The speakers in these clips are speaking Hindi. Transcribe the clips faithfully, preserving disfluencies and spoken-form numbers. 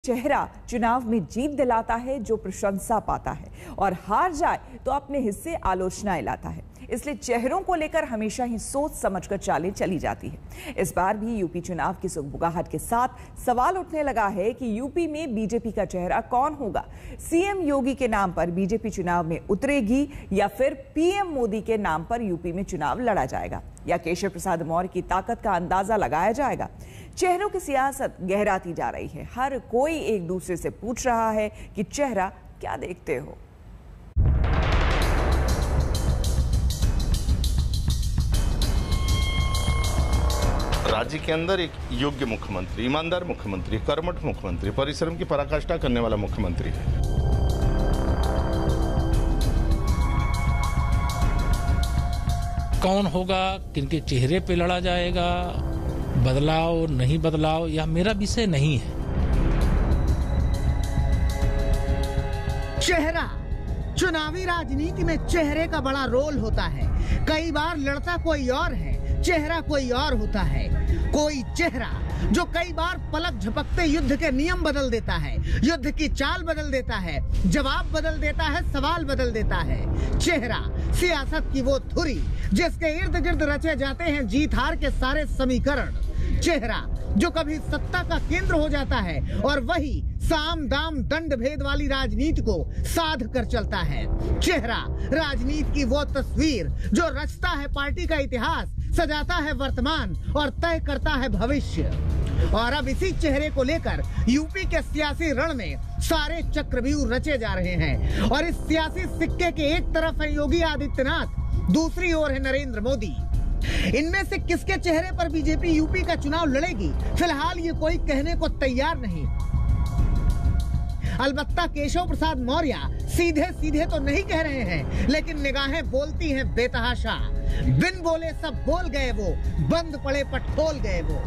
चेहरा चुनाव में जीत दिलाता है जो प्रशंसा पाता है और हार जाए तो अपने हिस्से आलोचनाएं लाता है। इसलिए चेहरों को लेकर हमेशा ही सोच समझकर चालें चली जाती है। इस बार भी यूपी चुनाव की सुगबुगाहट के साथ सवाल उठने लगा है कि यूपी में बीजेपी का चेहरा कौन होगा। सीएम योगी के नाम पर बीजेपी चुनाव में उतरेगी या फिर पीएम मोदी के नाम पर यूपी में चुनाव लड़ा जाएगा या केशव प्रसाद मौर्य की ताकत का अंदाजा लगाया जाएगा। चेहरों की सियासत गहराती जा रही है। हर कोई एक दूसरे से पूछ रहा है कि चेहरा क्या देखते हो। राज्य के अंदर एक योग्य मुख्यमंत्री, ईमानदार मुख्यमंत्री, कर्मठ मुख्यमंत्री, परिश्रम की पराकाष्ठा करने वाला मुख्यमंत्री है। कौन होगा, किनके चेहरे पे लड़ा जाएगा, बदलाव नहीं बदलाव, यह मेरा विषय नहीं है। चेहरा, चुनावी राजनीति में चेहरे का बड़ा रोल होता है। कई बार लड़ता कोई और है, चेहरा कोई और होता है। कोई चेहरा जो कई बार पलक झपकते युद्ध के नियम बदल देता है, युद्ध की चाल बदल देता है, जवाब बदल देता है, सवाल बदल देता है। चेहरा सियासत की वो धुरी जिसके इर्द गिर्द रचे जाते हैं जीत हार के सारे समीकरण। चेहरा जो कभी सत्ता का केंद्र हो जाता है और वही साम दाम दंड भेद वाली राजनीति को साध कर चलता है। चेहरा राजनीति की वो तस्वीर जो रचता है पार्टी का इतिहास, सजाता है वर्तमान और तय करता है भविष्य। और अब इसी चेहरे को लेकर यूपी के सियासी रण में सारे चक्रव्यूह रचे जा रहे हैं। और इस सियासी सिक्के के एक तरफ है योगी आदित्यनाथ, दूसरी ओर है नरेंद्र मोदी। इनमें से किसके चेहरे पर बीजेपी यूपी का चुनाव लड़ेगी, फिलहाल ये कोई कहने को तैयार नहीं। अलबत्ता केशव प्रसाद मौर्य सीधे सीधे तो नहीं कह रहे हैं, लेकिन निगाहें बोलती हैं बेतहाशा। बिन बोले सब बोल गए वो, बंद पड़े पट खोल गए वो।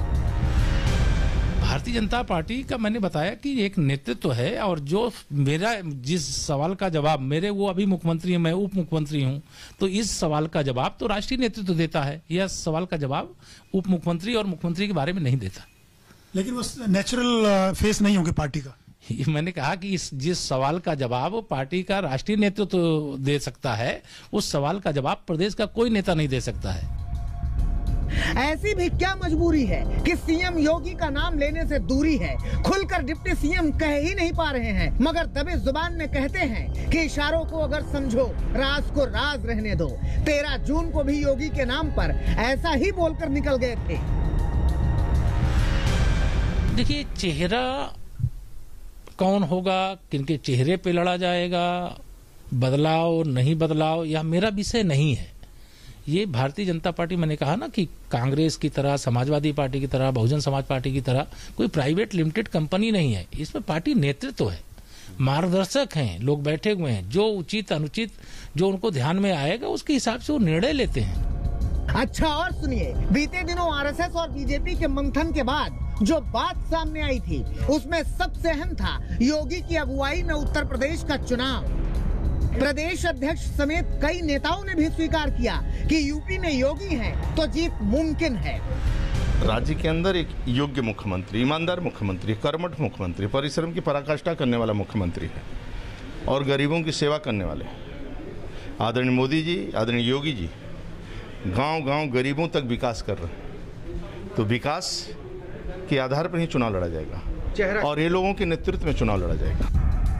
भारतीय जनता पार्टी का मैंने बताया कि एक नेतृत्व है और जो मेरा जिस सवाल का जवाब मेरे वो अभी मुख्यमंत्री हैं, मैं उप मुख्यमंत्री हूं, तो इस सवाल का जवाब तो राष्ट्रीय नेतृत्व देता है। यह सवाल का जवाब उप मुख्यमंत्री और मुख्यमंत्री के बारे में नहीं देता। लेकिन वो नेचुरल फेस नहीं होंगे पार्टी का। मैंने कहा कि इस जिस सवाल का जवाब पार्टी का राष्ट्रीय नेतृत्व तो दे सकता है, उस सवाल का जवाब प्रदेश का कोई नेता नहीं दे सकता है। ऐसी भी क्या मजबूरी है कि सीएम योगी का नाम लेने से दूरी है। खुलकर डिप्टी सीएम कह ही नहीं पा रहे हैं, मगर दबे जुबान में कहते हैं कि इशारों को अगर समझो, राज को राज रहने दो। तेरह जून को भी योगी के नाम पर ऐसा ही बोलकर निकल गए थे। देखिए, चेहरा कौन होगा, किनके चेहरे पे लड़ा जाएगा, बदलाव नहीं बदलाव, यह मेरा विषय नहीं है। ये भारतीय जनता पार्टी, मैंने कहा ना कि कांग्रेस की तरह, समाजवादी पार्टी की तरह, बहुजन समाज पार्टी की तरह कोई प्राइवेट लिमिटेड कंपनी नहीं है। इसमें पार्टी नेतृत्व है, मार्गदर्शक हैं, लोग बैठे हुए हैं, जो उचित अनुचित जो उनको ध्यान में आएगा उसके हिसाब से वो निर्णय लेते हैं। अच्छा, और सुनिए, बीते दिनों आरएसएस और बीजेपी के मंथन के बाद जो बात सामने आई थी उसमें सबसे अहम था योगी की अगुवाई में उत्तर प्रदेश का चुनाव। प्रदेश अध्यक्ष समेत कई नेताओं ने भी स्वीकार किया कि यूपी में योगी हैं तो जीत मुमकिन है। राज्य के अंदर एक योग्य मुख्यमंत्री, ईमानदार मुख्यमंत्री, कर्मठ मुख्यमंत्री, परिश्रम की पराकाष्ठा करने वाला मुख्यमंत्री है और गरीबों की सेवा करने वाले आदरणीय मोदी जी, आदरणीय योगी जी गांव गांव गरीबों तक विकास कर रहे हैं। तो विकास के आधार पर ही चुनाव लड़ा जाएगा और ये लोगों के नेतृत्व में चुनाव लड़ा जाएगा।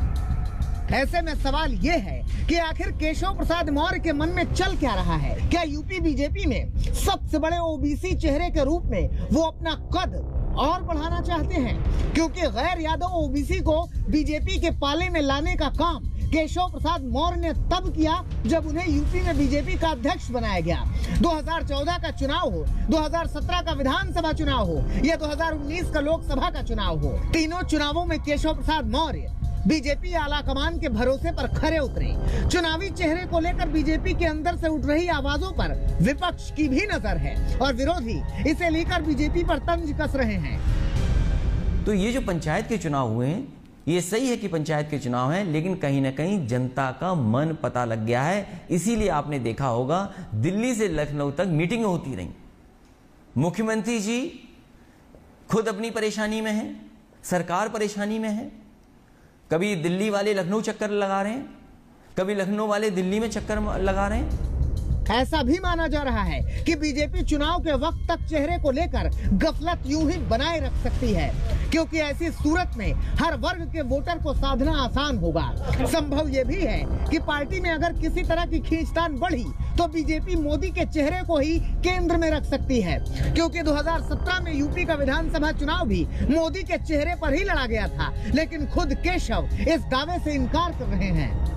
ऐसे में सवाल ये है कि आखिर केशव प्रसाद मौर्य के मन में चल क्या रहा है। क्या यूपी बीजेपी में सबसे बड़े ओबीसी चेहरे के रूप में वो अपना कद और बढ़ाना चाहते हैं? क्योंकि गैर यादव ओबीसी को बीजेपी के पाले में लाने का काम केशव प्रसाद मौर्य ने तब किया जब उन्हें यूपी में बीजेपी का अध्यक्ष बनाया गया। दो हज़ार चौदह का चुनाव हो, दो हज़ार सत्रह का विधानसभा चुनाव हो या दो हज़ार उन्नीस का लोकसभा का चुनाव हो, तीनों चुनावों में केशव प्रसाद मौर्य बीजेपी आला कमान के भरोसे पर खरे उतरे। चुनावी चेहरे को लेकर बीजेपी के अंदर से उठ रही आवाजों पर विपक्ष की भी नजर है और विरोधी इसे लेकर बीजेपी पर तंज कस रहे हैं। तो ये जो पंचायत के चुनाव हुए हैं, ये सही है कि पंचायत के चुनाव हैं, लेकिन कहीं ना कहीं जनता का मन पता लग गया है। इसीलिए आपने देखा होगा दिल्ली से लखनऊ तक मीटिंगें होती रहीं। मुख्यमंत्री जी खुद अपनी परेशानी में हैं, सरकार परेशानी में है। कभी दिल्ली वाले लखनऊ चक्कर लगा रहे हैं, कभी लखनऊ वाले दिल्ली में चक्कर लगा रहे हैं। ऐसा भी माना जा रहा है कि बीजेपी चुनाव के वक्त तक चेहरे को लेकर गफलत यूं ही बनाए रख सकती है, क्योंकि ऐसी सूरत में हर वर्ग के वोटर को साधना आसान होगा। संभव यह भी है कि पार्टी में अगर किसी तरह की खींचतान बढ़ी तो बीजेपी मोदी के चेहरे को ही केंद्र में रख सकती है, क्योंकि दो हज़ार सत्रह में यूपी का विधानसभा चुनाव भी मोदी के चेहरे पर ही लड़ा गया था, लेकिन खुद केशव इस दावे से इनकार कर रहे हैं।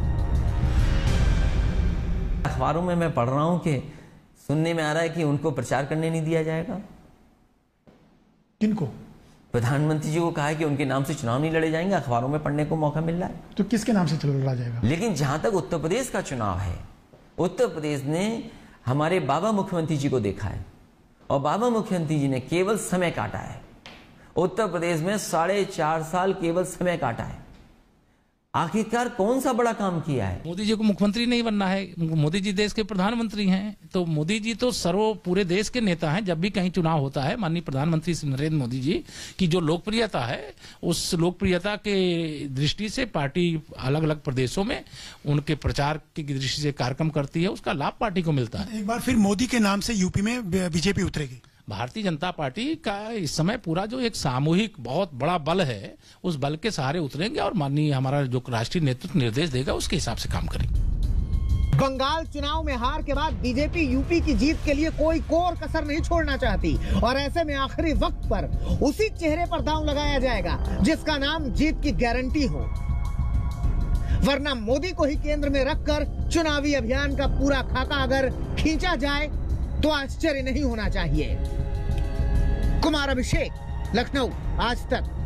अखबारों में मैं पढ़ रहा हूं कि सुनने में आ रहा है कि उनको प्रचार करने नहीं दिया जाएगा। किनको? प्रधानमंत्री जी को कहा है कि उनके नाम से चुनाव नहीं लड़े जाएंगे। अखबारों में पढ़ने को मौका मिल रहा है। तो किसके नाम से चलो लड़ा जाएगा? लेकिन जहां तक उत्तर प्रदेश का चुनाव है, उत्तर प्रदेश ने हमारे बाबा मुख्यमंत्री जी को देखा है और बाबा मुख्यमंत्री जी ने केवल समय काटा है। उत्तर प्रदेश में साढ़े चार साल केवल समय काटा है। आखिरकार कौन सा बड़ा काम किया है? मोदी जी को मुख्यमंत्री नहीं बनना है, मोदी जी देश के प्रधानमंत्री हैं, तो मोदी जी तो सर्व पूरे देश के नेता हैं। जब भी कहीं चुनाव होता है, माननीय प्रधानमंत्री श्री नरेंद्र मोदी जी की जो लोकप्रियता है, उस लोकप्रियता के दृष्टि से पार्टी अलग अलग प्रदेशों में उनके प्रचार की दृष्टि से कार्यक्रम करती है, उसका लाभ पार्टी को मिलता है। एक बार फिर मोदी के नाम से यूपी में बीजेपी उतरेगी। भारतीय जनता पार्टी का इस समय पूरा जो एक सामूहिक बहुत बड़ा बल है, उस बल के सहारे उतरेंगे और माननीय हमारा जो राष्ट्रीय नेतृत्व निर्देश देगा उसके हिसाब से काम करेंगे। बंगाल चुनाव में हार के बाद बीजेपी यूपी की जीत के लिए कोई कोर कसर नहीं छोड़ना चाहती और ऐसे में आखिरी वक्त पर उसी चेहरे पर दांव लगाया जाएगा जिसका नाम जीत की गारंटी हो, वरना मोदी को ही केंद्र में रखकर चुनावी अभियान का पूरा खाका अगर खींचा जाए तो आश्चर्य नहीं होना चाहिए। कुमार अभिषेक, लखनऊ, आज तक।